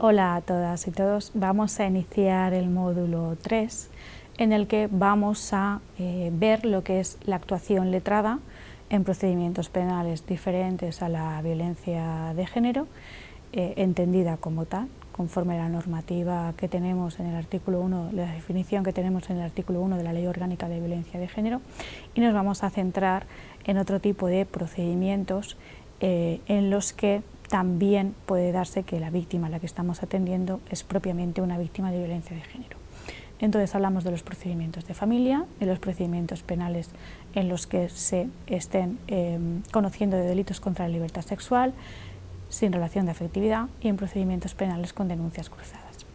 Hola a todas y todos, vamos a iniciar el módulo 3 en el que vamos a ver lo que es la actuación letrada en procedimientos penales diferentes a la violencia de género, entendida como tal, conforme a la normativa que tenemos en el artículo 1, la definición que tenemos en el artículo 1 de la Ley Orgánica de Violencia de Género, y nos vamos a centrar en otro tipo de procedimientos en los que también puede darse que la víctima a la que estamos atendiendo es propiamente una víctima de violencia de género. Entonces hablamos de los procedimientos de familia, de los procedimientos penales en los que se estén conociendo de delitos contra la libertad sexual, sin relación de afectividad, y en procedimientos penales con denuncias cruzadas.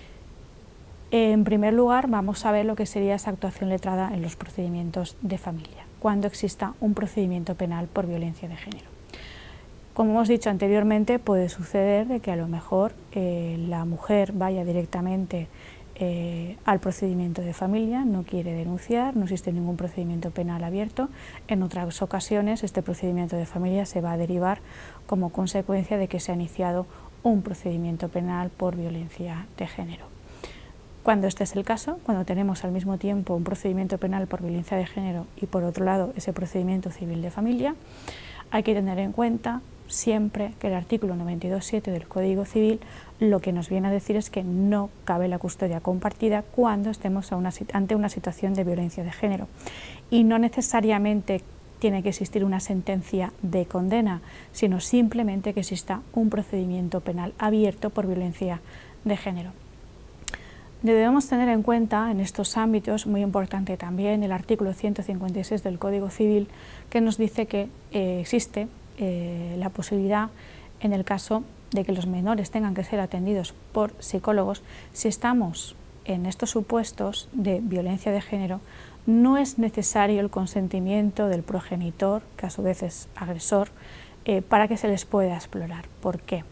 En primer lugar, vamos a ver lo que sería esa actuación letrada en los procedimientos de familia, cuando exista un procedimiento penal por violencia de género. Como hemos dicho anteriormente, puede suceder de que a lo mejor la mujer vaya directamente al procedimiento de familia, no quiere denunciar, no existe ningún procedimiento penal abierto. En otras ocasiones este procedimiento de familia se va a derivar como consecuencia de que se ha iniciado un procedimiento penal por violencia de género. Cuando este es el caso, cuando tenemos al mismo tiempo un procedimiento penal por violencia de género y por otro lado ese procedimiento civil de familia, hay que tener en cuenta siempre que el artículo 92.7 del Código Civil lo que nos viene a decir es que no cabe la custodia compartida cuando estemos ante una situación de violencia de género, y no necesariamente tiene que existir una sentencia de condena, sino simplemente que exista un procedimiento penal abierto por violencia de género. Debemos tener en cuenta en estos ámbitos, muy importante también, el artículo 156 del Código Civil, que nos dice que existe la posibilidad, en el caso de que los menores tengan que ser atendidos por psicólogos, si estamos en estos supuestos de violencia de género, no es necesario el consentimiento del progenitor, que a su vez es agresor, para que se les pueda explorar. ¿Por qué?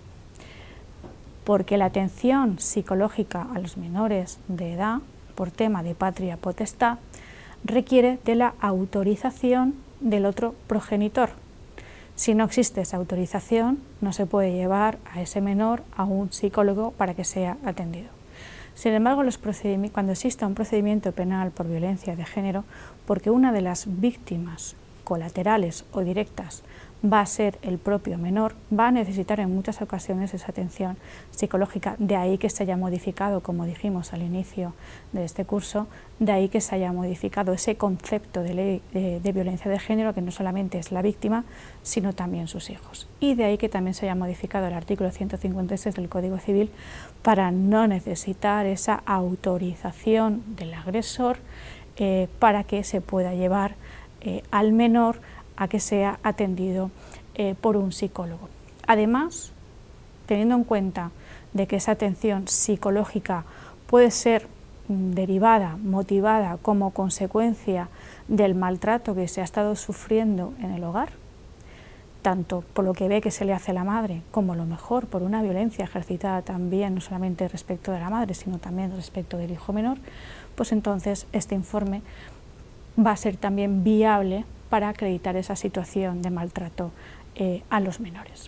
Porque la atención psicológica a los menores de edad, por tema de patria potestad, requiere de la autorización del otro progenitor. Si no existe esa autorización, no se puede llevar a ese menor a un psicólogo para que sea atendido. Sin embargo, cuando exista un procedimiento penal por violencia de género, porque una de las víctimas colaterales o directas va a ser el propio menor, va a necesitar en muchas ocasiones esa atención psicológica, de ahí que se haya modificado, como dijimos al inicio de este curso, de ahí que se haya modificado ese concepto de ley de violencia de género, que no solamente es la víctima, sino también sus hijos. Y de ahí que también se haya modificado el artículo 156 del Código Civil para no necesitar esa autorización del agresor para que se pueda llevar al menor a que sea atendido por un psicólogo. Además, teniendo en cuenta de que esa atención psicológica puede ser derivada, motivada como consecuencia del maltrato que se ha estado sufriendo en el hogar, tanto por lo que ve que se le hace a la madre, como a lo mejor por una violencia ejercitada también, no solamente respecto de la madre, sino también respecto del hijo menor, pues entonces este informe va a ser también viable para acreditar esa situación de maltrato a los menores.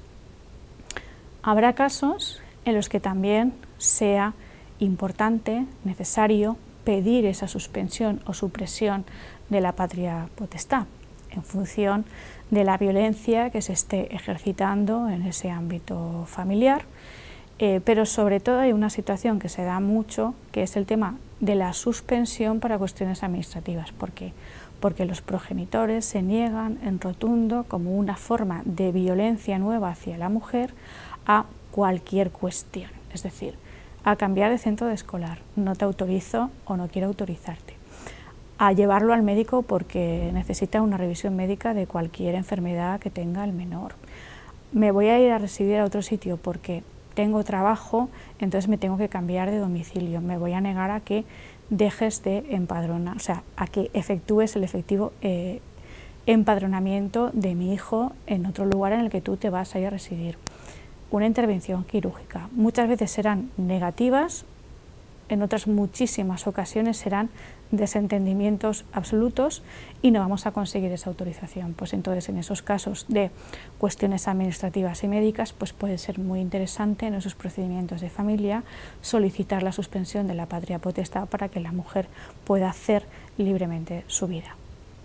Habrá casos en los que también sea importante, necesario, pedir esa suspensión o supresión de la patria potestad en función de la violencia que se esté ejercitando en ese ámbito familiar, pero sobre todo hay una situación que se da mucho, que es el tema de la suspensión para cuestiones administrativas. ¿Por qué? Porque los progenitores se niegan en rotundo, como una forma de violencia nueva hacia la mujer, a cualquier cuestión, es decir, a cambiar de centro escolar, no te autorizo o no quiero autorizarte, a llevarlo al médico porque necesita una revisión médica de cualquier enfermedad que tenga el menor, me voy a ir a residir a otro sitio porque tengo trabajo, entonces me tengo que cambiar de domicilio, me voy a negar a que dejes de empadronar, o sea, a que efectúes el efectivo empadronamiento de mi hijo en otro lugar en el que tú te vas a ir a residir. Una intervención quirúrgica. Muchas veces serán negativas en otras muchísimas ocasiones serán desentendimientos absolutos y no vamos a conseguir esa autorización. Pues entonces, en esos casos de cuestiones administrativas y médicas, pues puede ser muy interesante en esos procedimientos de familia solicitar la suspensión de la patria potestad para que la mujer pueda hacer libremente su vida.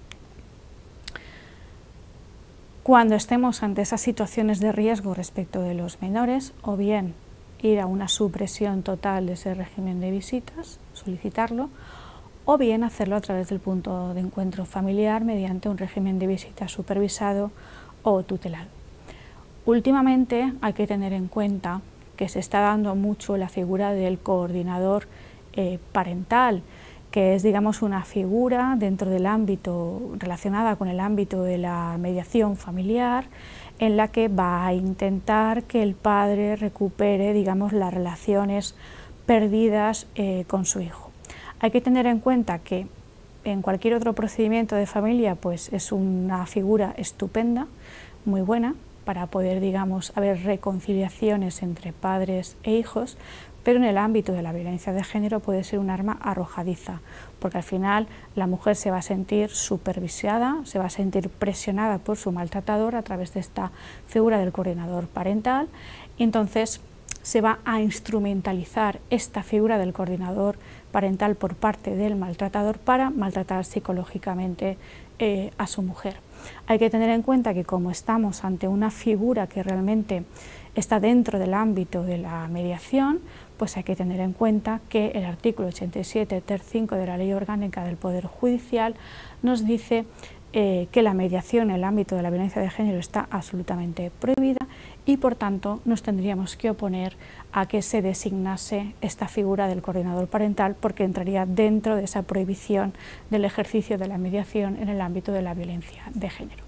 Cuando estemos ante esas situaciones de riesgo respecto de los menores, o bien ir a una supresión total de ese régimen de visitas, solicitarlo, o bien hacerlo a través del punto de encuentro familiar mediante un régimen de visitas supervisado o tutelado. Últimamente hay que tener en cuenta que se está dando mucho la figura del coordinador parental, que es, digamos, una figura dentro del ámbito, relacionada con el ámbito de la mediación familiar, en la que va a intentar que el padre recupere, digamos, las relaciones perdidas con su hijo. Hay que tener en cuenta que en cualquier otro procedimiento de familia, pues es una figura estupenda, muy buena, para poder, digamos, haber reconciliaciones entre padres e hijos, pero en el ámbito de la violencia de género puede ser un arma arrojadiza, porque al final la mujer se va a sentir supervisada, se va a sentir presionada por su maltratador a través de esta figura del coordinador parental, y entonces se va a instrumentalizar esta figura del coordinador parental por parte del maltratador para maltratar psicológicamente a su mujer. Hay que tener en cuenta que como estamos ante una figura que realmente está dentro del ámbito de la mediación, pues hay que tener en cuenta que el artículo 87, ter. 5 de la Ley Orgánica del Poder Judicial nos dice que la mediación en el ámbito de la violencia de género está absolutamente prohibida y por tanto nos tendríamos que oponer a que se designase esta figura del coordinador parental, porque entraría dentro de esa prohibición del ejercicio de la mediación en el ámbito de la violencia de género.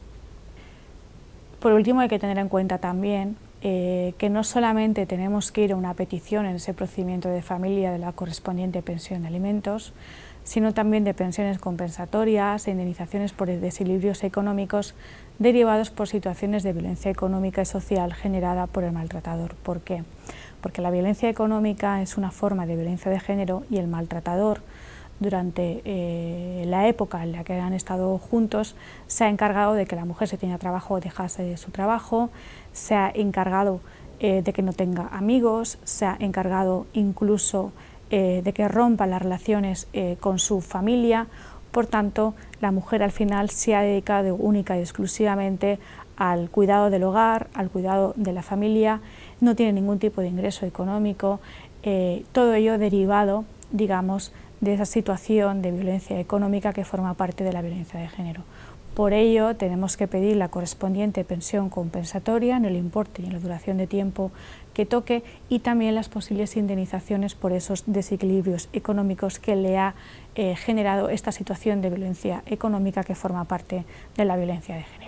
Por último, hay que tener en cuenta también que no solamente tenemos que ir a una petición en ese procedimiento de familia de la correspondiente pensión de alimentos, sino también de pensiones compensatorias e indemnizaciones por desequilibrios económicos derivados por situaciones de violencia económica y social generada por el maltratador. ¿Por qué? Porque la violencia económica es una forma de violencia de género y el maltratador, durante la época en la que han estado juntos, se ha encargado de que la mujer, si tenía trabajo, dejase de su trabajo, se ha encargado de que no tenga amigos, se ha encargado incluso de que rompa las relaciones con su familia. Por tanto, la mujer al final se ha dedicado única y exclusivamente al cuidado del hogar, al cuidado de la familia, no tiene ningún tipo de ingreso económico, todo ello derivado, digamos, de esa situación de violencia económica que forma parte de la violencia de género. Por ello, tenemos que pedir la correspondiente pensión compensatoria en el importe y en la duración de tiempo que toque, y también las posibles indemnizaciones por esos desequilibrios económicos que le ha generado esta situación de violencia económica que forma parte de la violencia de género.